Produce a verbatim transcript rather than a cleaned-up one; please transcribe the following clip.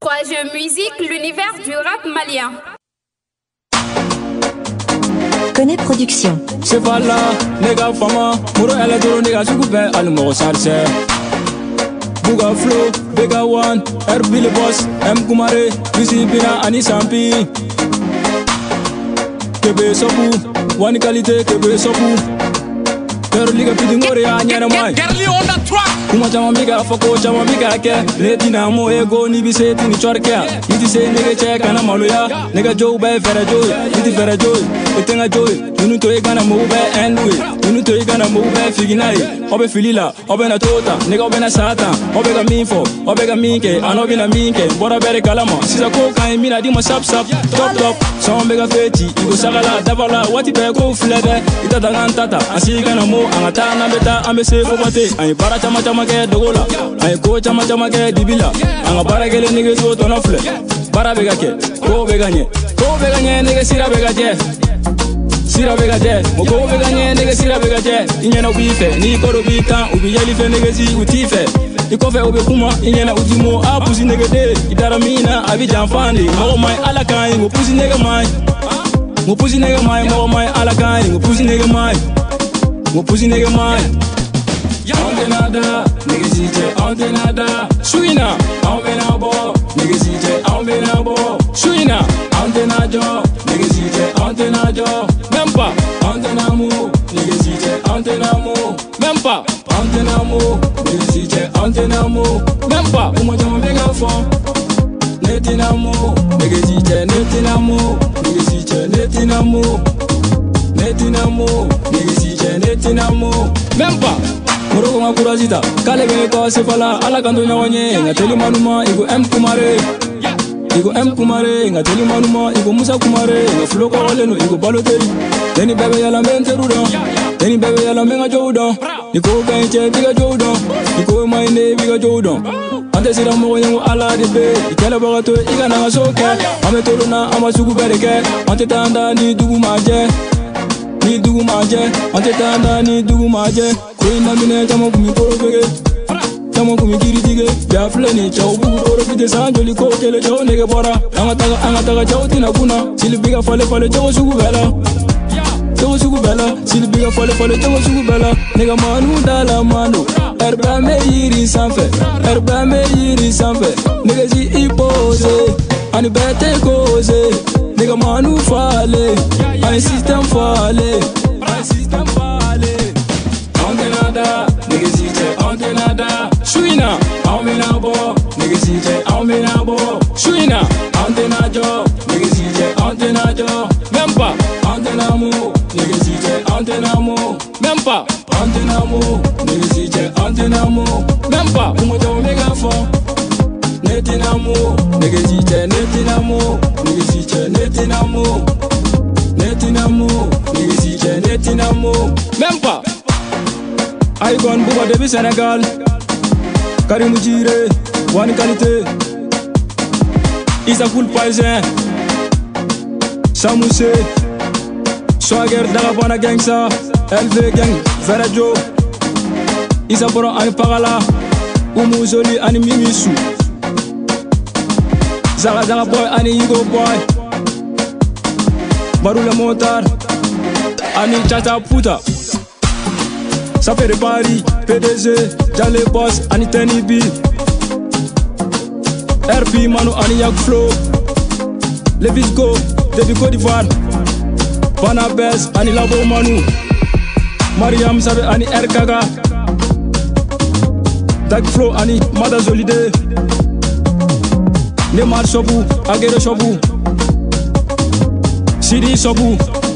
Trois jeux musique, l'univers du rap malien. Connais Production. C'est pas là, les gars, fama, Mouro Electro, les gars, je coupe, Almo Sarse. Bouga Flow, Bega One, Herbie le Boss, M. Kumare, Lucy Bina, Ani Sampi. Kebe Sopu, One Qualité, Kebe Sopu. Pero liga pidi ngore ya nyana mai. Gerli on the track. Kuma chama miga foko chama miga ke. Leti na mo ego ni biseti ni chorke. Iti se nige che kana maluya. Nigga Joe bay fera joy. Iti fera joy. Etenga joy. Nunu to e kana mo bay endwe. Nunu to e kana mo bay figinai. Obe filila, obe na tota, nigga obe na sata. Obe ga minfo, obe ga minke, anobi na minke. Bora bere kalama. Sisa ko kan mina di mo sap sap. Top top. Some bega feti. Igo sagala davala. Wati be ko flebe. Ita dangan tata. Asiga na mo angata na beta ambese fobate ay bara chama chama ke dogola ay ko chama chama ke dibila anga bara gele nige so to na fle bara bega ke ko bega nye ko bega nye nige sira bega je sira bega je mo ko bega nye nige sira bega je inyena ubife ni ko do bita ubi yeli fe nige si utife ikofe obe kuma inyena udimo a pusi nige de idara mina abi janfandi mo mai ala kan ngo pusi nige mai ngo pusi nige mai mo mai ala kan ngo pusi nige mai Mo pussy nigga mai. On nada, nigga C J, on nada. Suina, on na bo, nigga C J, on na bo. Suina, on na jo, nigga C J, on na jo. Mempa, on na mu, nigga C J, on na mu. Mempa, on na mu, nigga C J, on na mu. Mempa, umo jama mega phone. Neti na mu, nigga C J, neti na mu, nigga C J, neti na mu. Neti na mu, nigga C J, neti na mu. Mempa, moro ko ngakurajita, kale be ko sefala, ala kanto nyawanye, ngateli manuma, igo M Kumare. Igo M Kumare, ngateli manuma, igo Musa Kumare, ngaflo ko oleno, igo baloteri. Deni bebe yala menteru don, deni bebe yala menga jowdon. Iko benche biga jowdon, iko maine biga jowdon. Ante sira mo yango ala de be, ikele bagato iga na soke. Ame toruna ama sugu bereke, ante tanda ni dugu maje. Ni dugu maje, ante tanda ni dugu maje. Koi na mine chamo kumi koro bege, chamo kumi kiri tige. Ya fleni chao bugu koro pite sanjoli ko kele chao nege bora. Anga taga anga taga chao tina kuna, silibiga fale fale chao sugu bela. Chao sugu bela, silibiga fale fale chao sugu bela. Nega manu dala manu, erba me yiri sanfe, erba me yiri sanfe. Nega si ipose, ani bete kose. Nigga manu fale, my system fale, my system fale. On nada, nigga C J, on nada. Suina, on me na bo, nigga C J, on me na bo. Suina, on na jo, nigga C J, on na jo. Mempa, on na mu, nigga C J, on na mu. Mempa, on na mu, nigga C J, on na mu. Mempa, umo jo mega phone. Neti na mu, nigga C J, neti na mu, nigga C J, neti na mu, neti na mu, nigga C J, neti na mu. Mempa, Icon Bouba depuis Sénégal, Karim Jire, One Qualité, Isa Cool Paisen, Samousse, Swagger Dagabana Gangsa, L V Gang, Verajo, Isa Boro Ani Pagala, Umu Zoli Ani Mimisu. Zaga Zaga boy, ani Igo boy. Barou le montard, ani Tata Puta. Ça fait des paris, P D G, Jale Boss, ani Tenny B. R P Manu, ani Yak Flow. Levis Go, Debi Côte d'Ivoire. Vanabes, ani Labo Manu. Mariam Sabe, ani R Kaga. Dag Flow, ani Mada Zolide. Neymar Sobu, Agere Sobu, Sidi Sobu.